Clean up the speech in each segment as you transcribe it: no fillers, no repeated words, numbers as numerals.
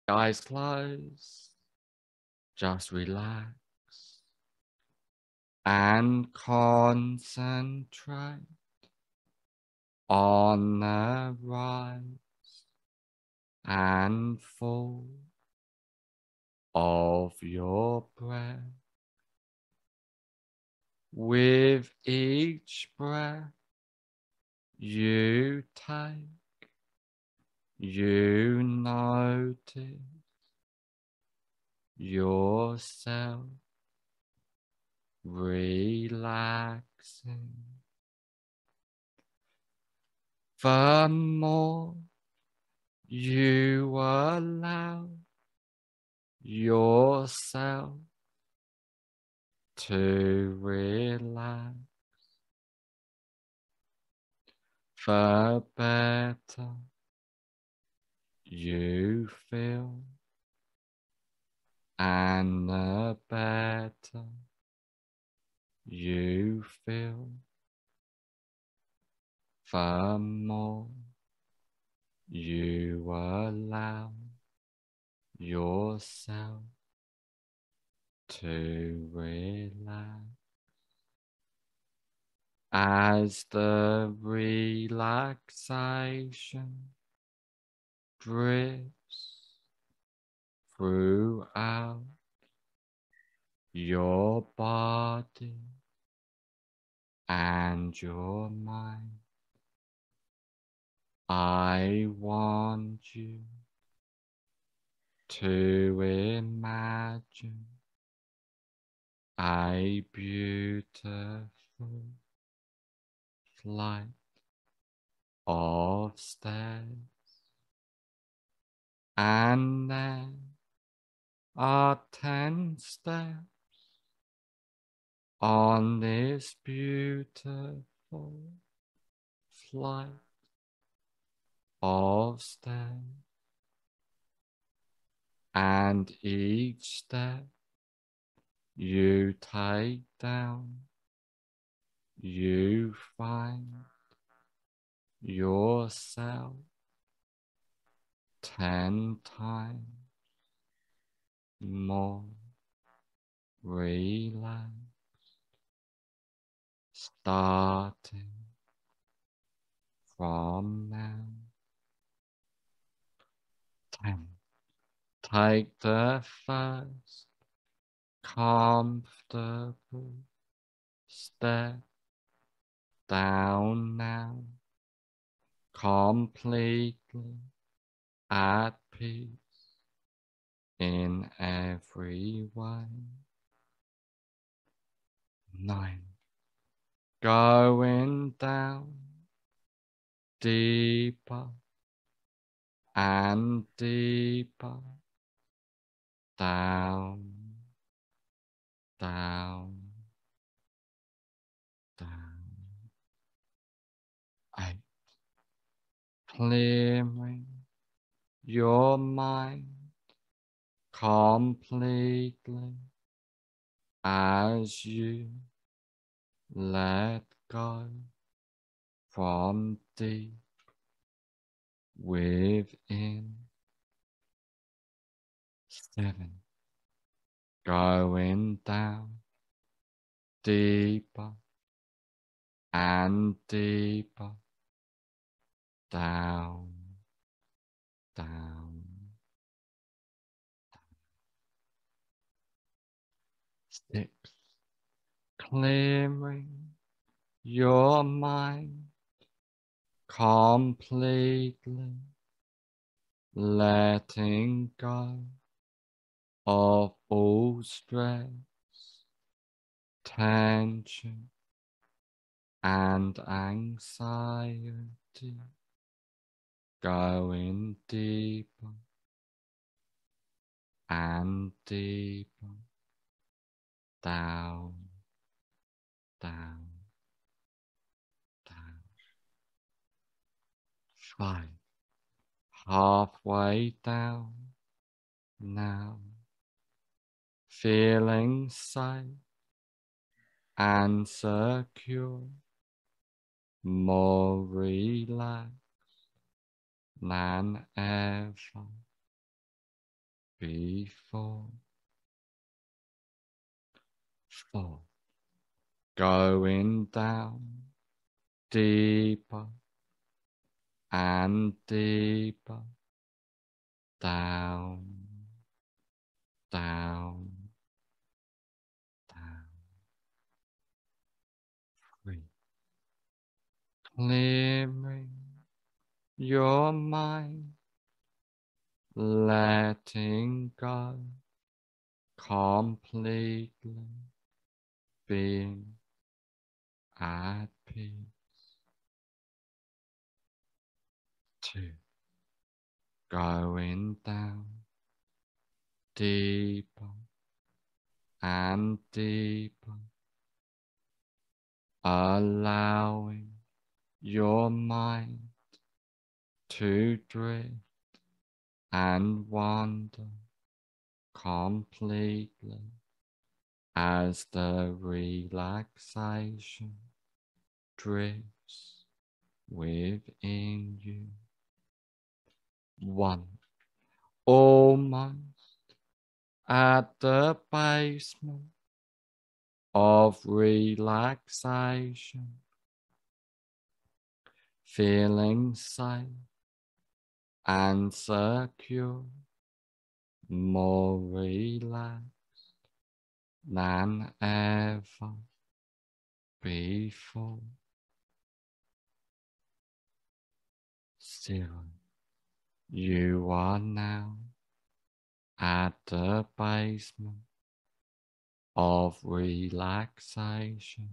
Eyes closed, just relax and concentrate on the rise and fall of your breath. With each breath you take, you notice yourself relaxing. The more you allow yourself to relax, the better you feel, and the better you feel, the more you allow yourself to relax. As the relaxation drifts throughout your body and your mind, I want you to imagine a beautiful flight of stairs, and there are 10 steps on this beautiful flight of stairs, and each step you take down, you find yourself 10 times more relaxed, starting from now. 10. Take the first comfortable step down now, completely at peace in every way. 9. Going down deeper and deeper, down, down, down. 8. Clearing your mind completely as you let go from deep within. 7. Going down deeper and deeper, down, down. 6. Clearing your mind completely, letting go of all stress, tension, and anxiety, going deeper and deeper, down, down, down. 5. Halfway down now, feeling safe and secure, more relaxed than ever before. 4. Going down deeper and deeper, down, down, down. 3. Clearing your mind, letting go completely, being at peace. 2. Going down deeper and deeper, allowing your mind to drift and wander completely as the relaxation drifts within you. 1. Almost at the basement of relaxation, feeling safe and secure, more relaxed than ever before. 0. You are now at the basement of relaxation,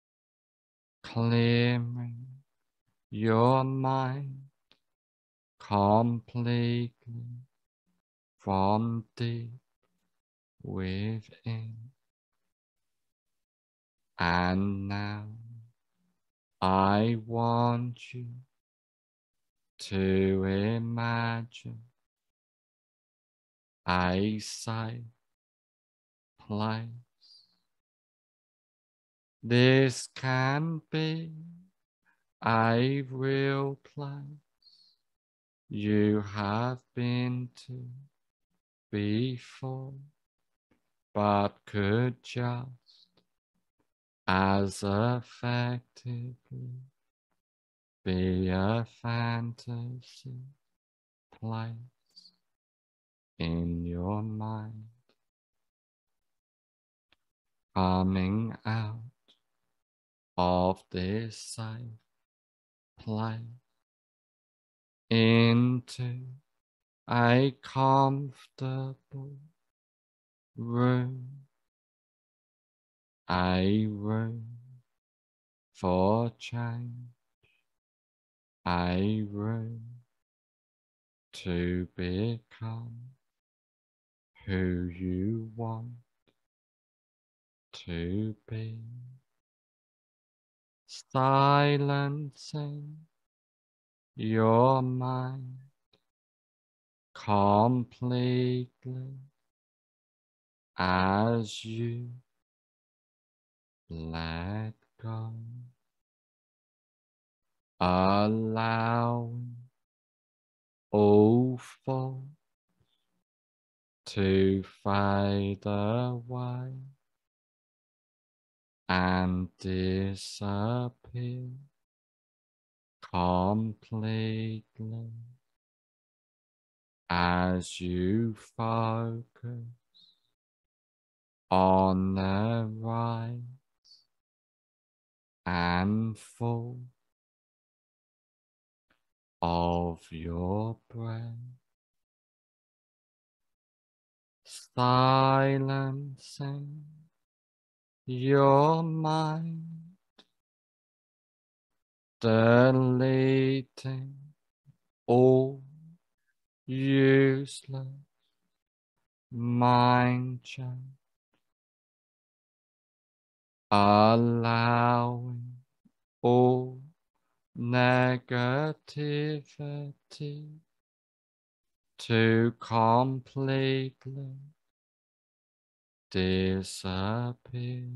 clearing your mind completely from deep within. And now I want you to imagine a safe place. This can be a real place you have been to before, but could just as effectively be a fantasy place in your mind. Coming out of this safe place into a comfortable room, a room for change, a room to become who you want to be. Silencing your mind completely as you let go, allowing all thoughts to fade away and disappear completely as you focus on the rise and fall of your breath, silencing your mind, deleting all useless mind chat, allowing all negativity to completely disappear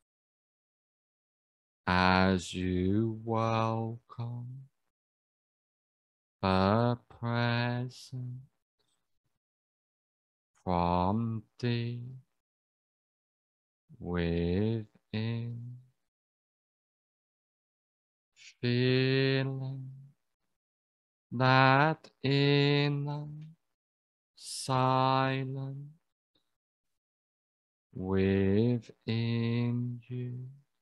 as you welcome the presence from deep within, feeling that inner silence within you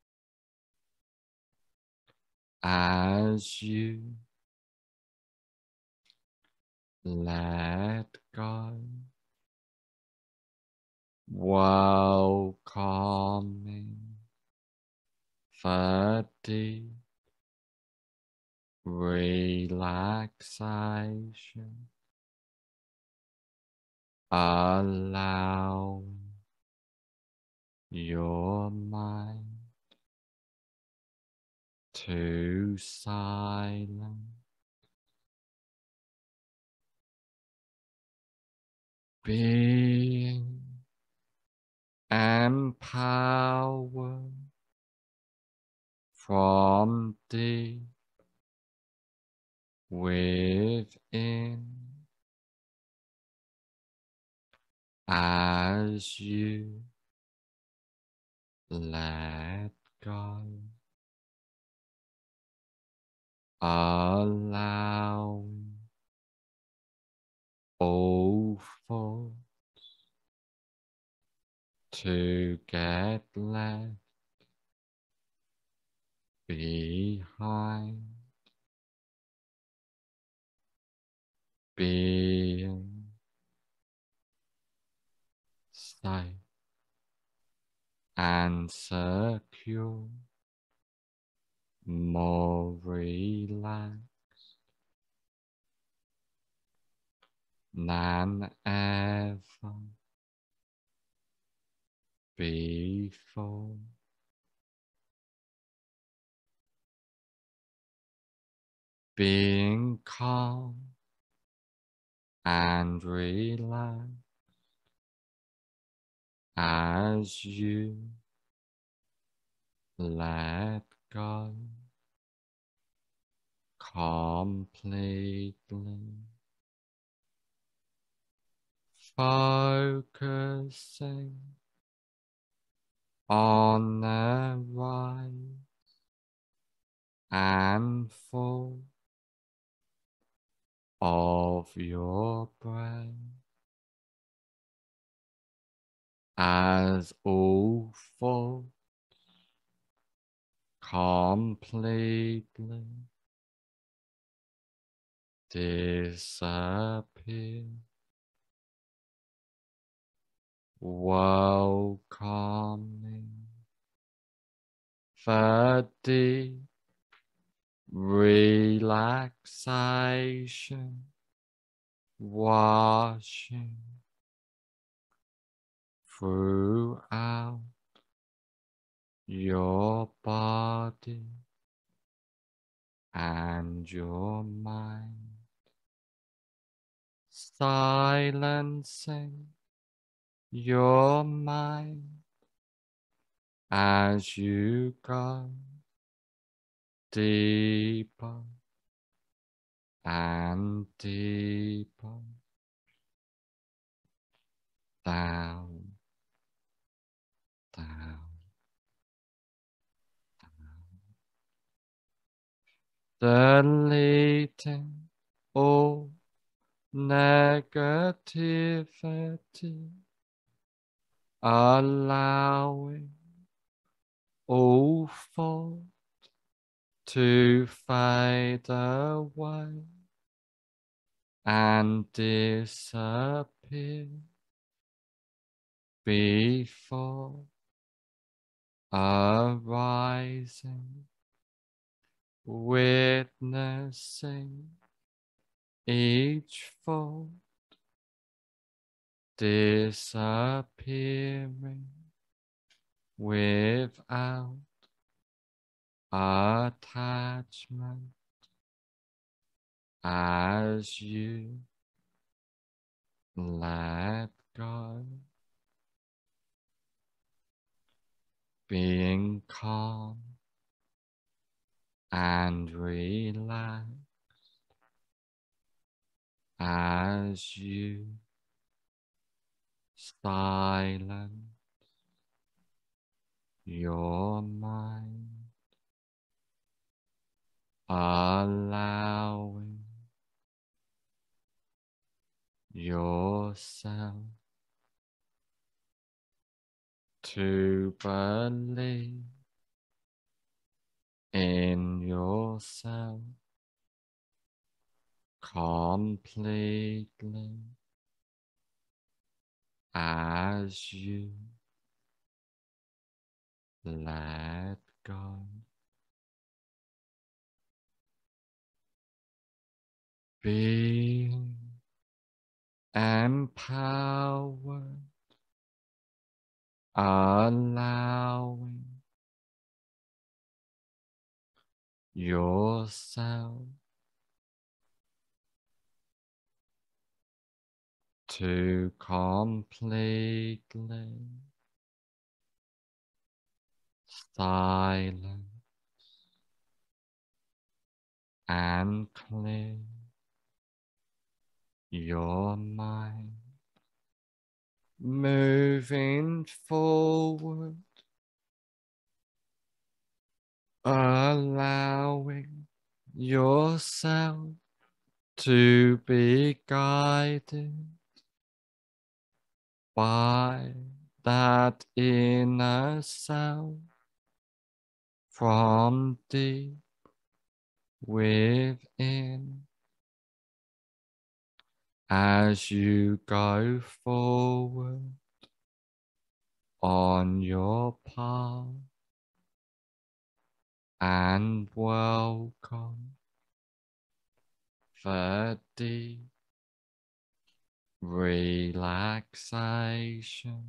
as you let go, welcoming the deep relaxation, allowing your mind to silence, being empowered from deep within as you let go, allowing all thoughts to get left behind, being safe and secure, more relaxed than ever before, being calm and relaxed as you let go completely, focusing on the rise and fall of your breath as all thoughts completely disappear, welcoming the deep relaxation washing throughout your body and your mind, silencing your mind as you go deeper and deeper down, down, deleting all negativity, allowing all thought to fade away and disappear before arising, witnessing each thought disappearing without attachment as you let go, being calm and relaxed as you Silence your mind, allowing yourself to believe in yourself completely as you let go. Being empowered, allowing yourself to completely silent and clear your mind, moving forward, allowing yourself to be guided by that inner self from deep within. As you go forward on your path and welcome the deep relaxation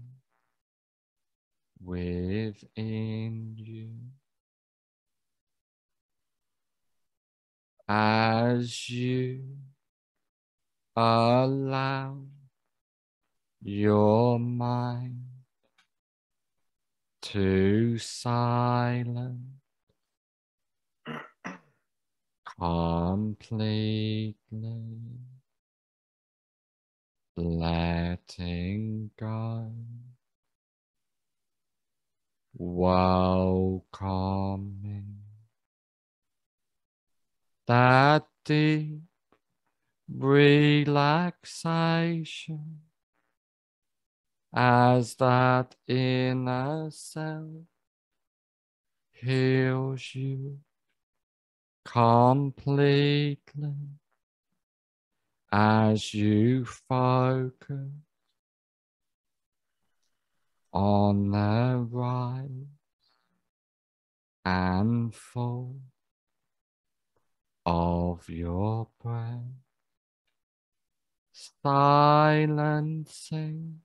within you. As you allow your mind to silence completely, letting go, welcoming that deep relaxation as that inner self heals you completely as you focus on the rise and fall of your breath, silencing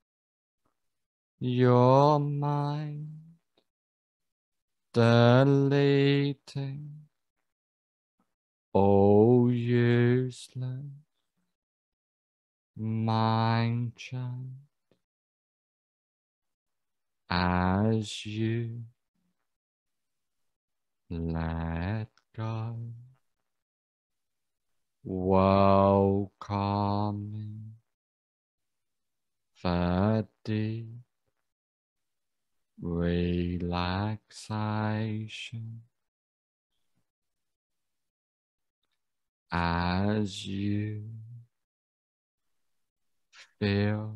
your mind, deleting all useless mind chatter as you let go, welcoming the deep relaxation as you feel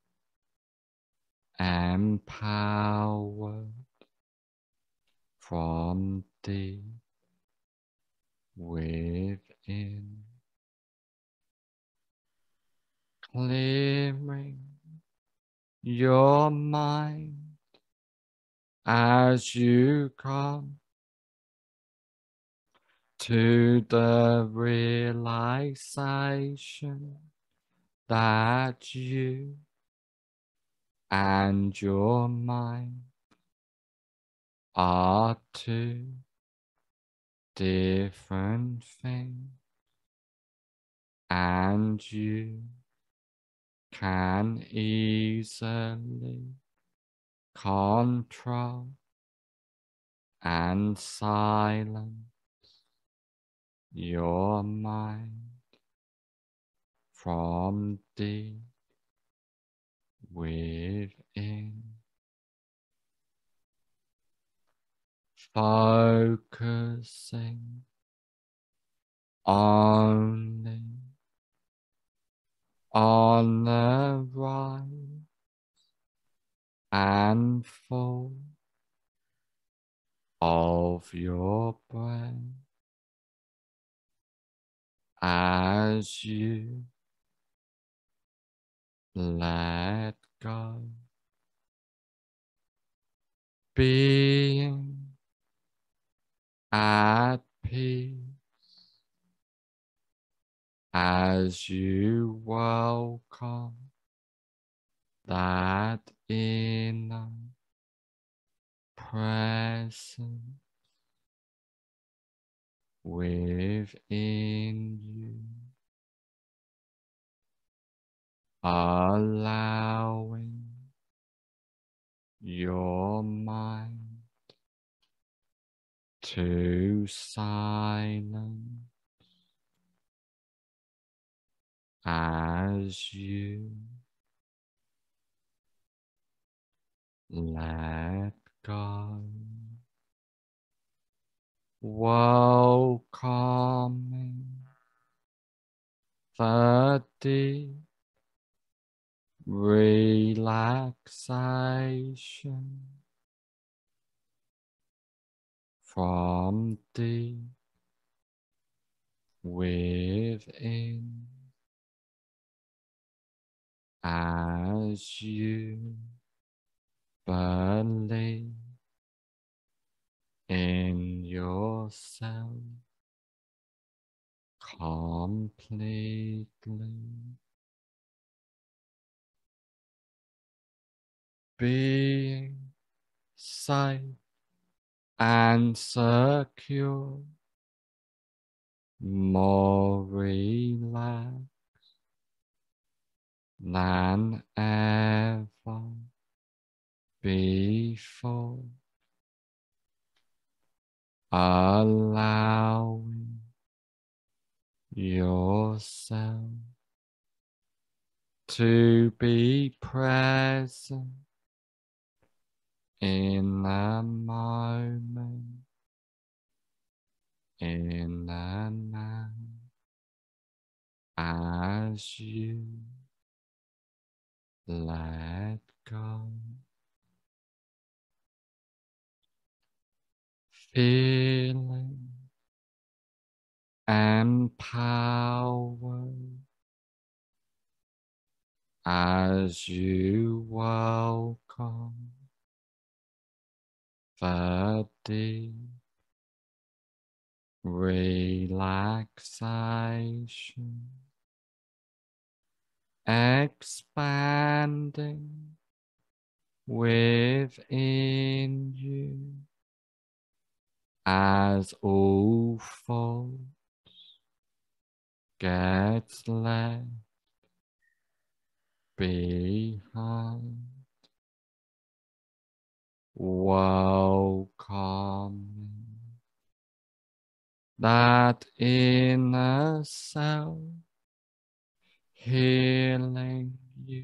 empowered from deep within, clearing your mind as you come to the realization that you and your mind are two different things, and you can easily control and silence your mind from deep within, focusing only on the rise and fall of your breath as you let go, being at peace as you welcome that inner presence within you, allowing your mind to silence as you let go, welcoming the deep relaxation from deep within as you believe in yourself completely, being safe and secure, more relaxed than ever before, allowing yourself to be present in the moment, in the now, as you let go, feeling empowered as you welcome the deep relaxation, expanding within you as all thoughts gets left behind, welcoming that inner self healing you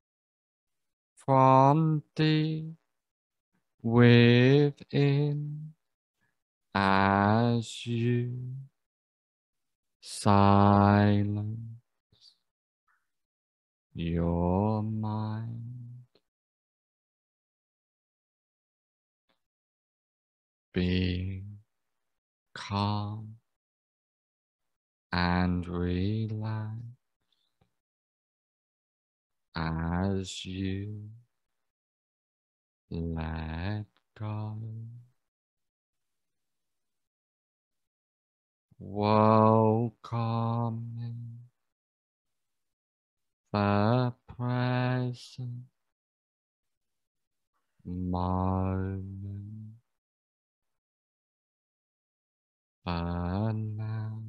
from deep within as you silence your mind, being calm and relaxed as you let go, welcoming the present moment, the now,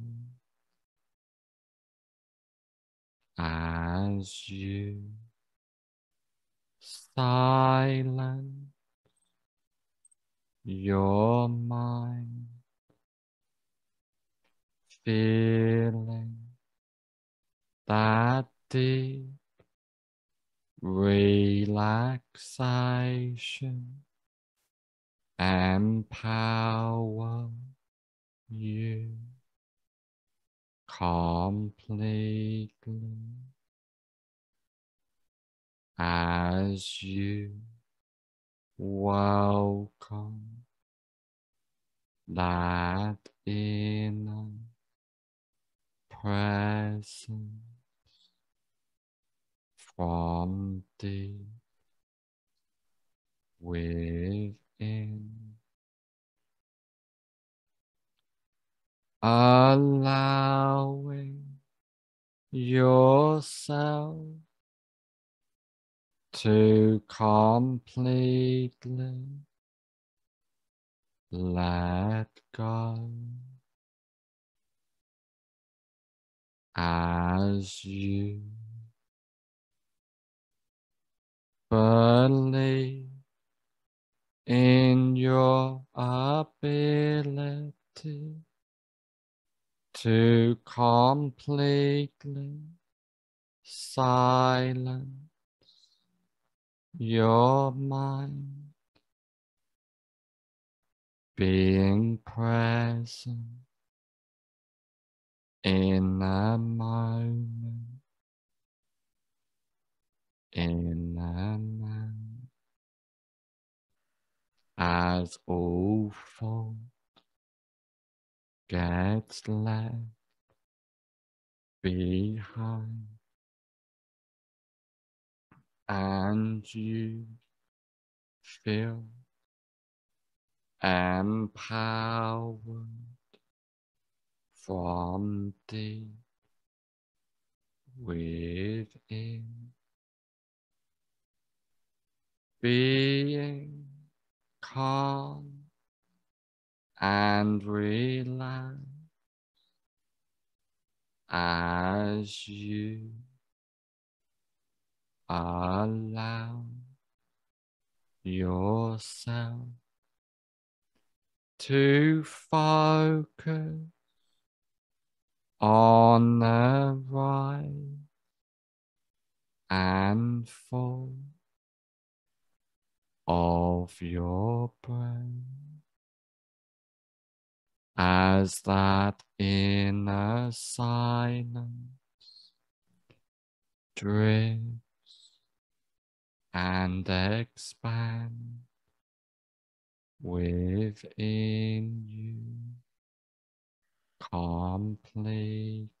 as you silence your mind, feeling that deep relaxation empower you completely as you welcome that inner presence from deep within, allowing yourself to completely let go as you believe in your ability to completely silence your mind, being present in the moment, in the moment, as all thought gets left behind and you feel empowered from deep within, being calm and relaxed as you allow yourself to focus on the rise and fall of your brain as that inner silence drifts and expands within you completely,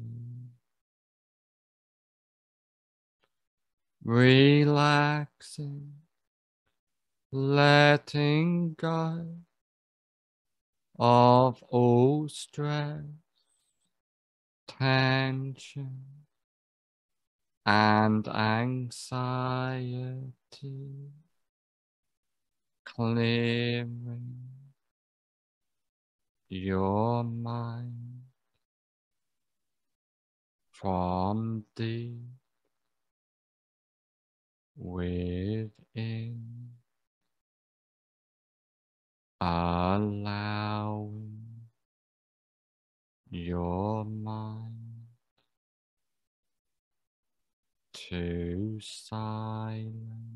relaxing, letting go of all stress, tension, and anxiety, clearing your mind from deep within, allowing your mind to silence,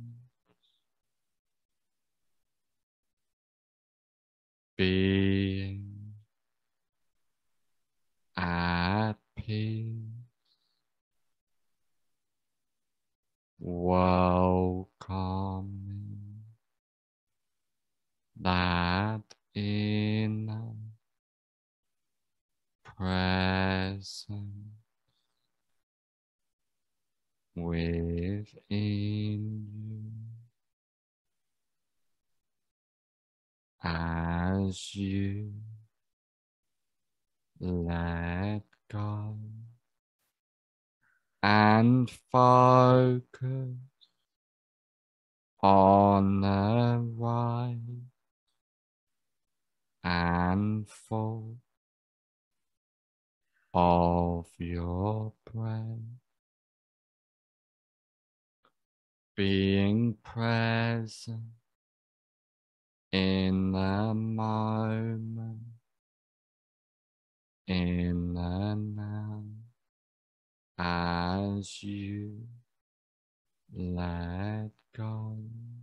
being at peace, welcoming that inner presence within you as you let go and focus on the rise and fall of your breath, being present in the moment, in the now, as you let go,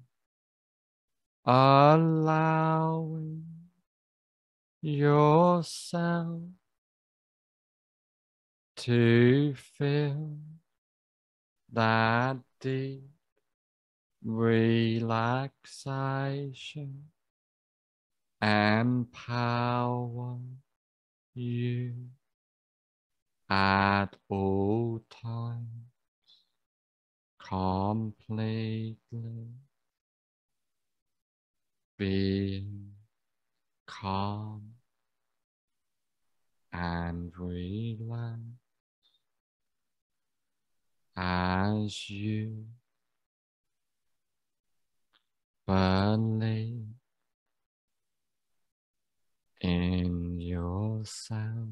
allowing yourself to feel that deep relaxation empower you at all times, completely being calm and relaxed as you believe in yourself,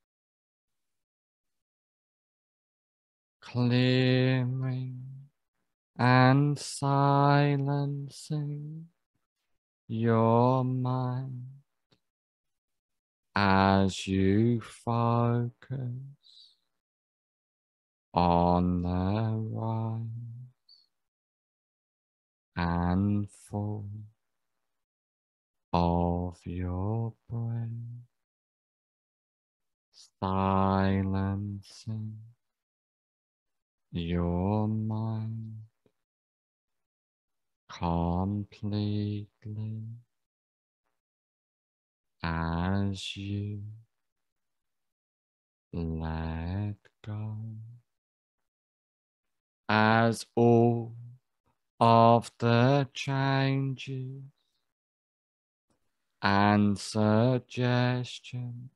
clearing and silencing your mind as you focus on the rise and fall of your breath, silencing your mind completely as you let go, as all of the changes and suggestions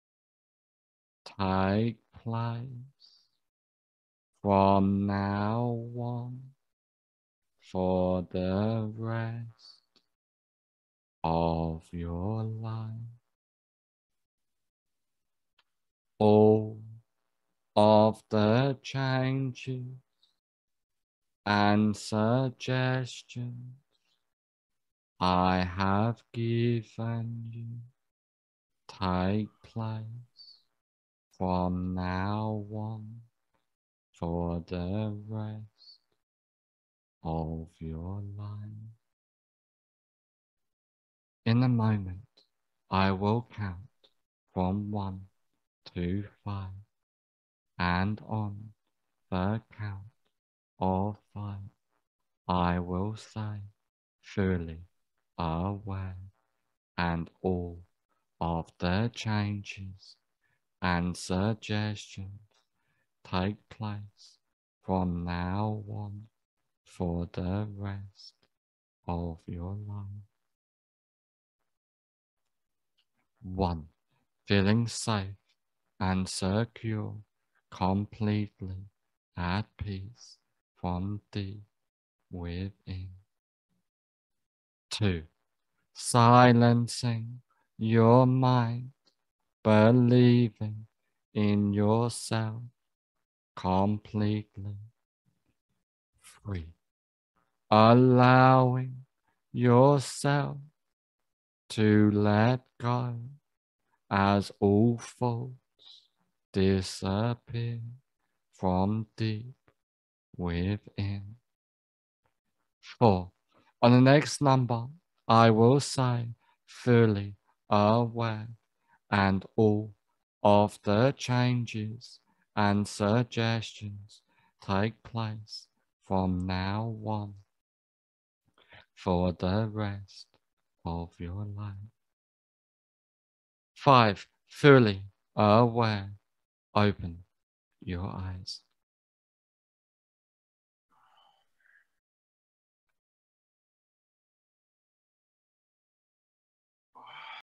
take place from now on for the rest of your life. All of the changes and suggestions I have given you take place from now on for the rest of your life. In a moment, I will count from 1 to 5, and on the count of 5, I will say, fully aware, and all of the changes and suggestions take place from now on for the rest of your life. 1. Feeling safe and secure, completely at peace from deep within. 2. Silencing your mind, believing in yourself completely. 3. Allowing yourself to let go as all faults disappear from deep within. 4. On the next number, I will say, fully aware, and all of the changes and suggestions take place from now on for the rest of your life. 5. Fully aware. Open your eyes.